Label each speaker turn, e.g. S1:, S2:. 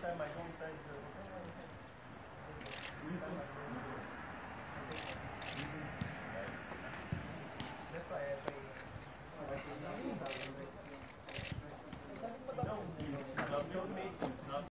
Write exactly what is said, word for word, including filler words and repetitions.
S1: 三百公里三十，我看看看。三百公里。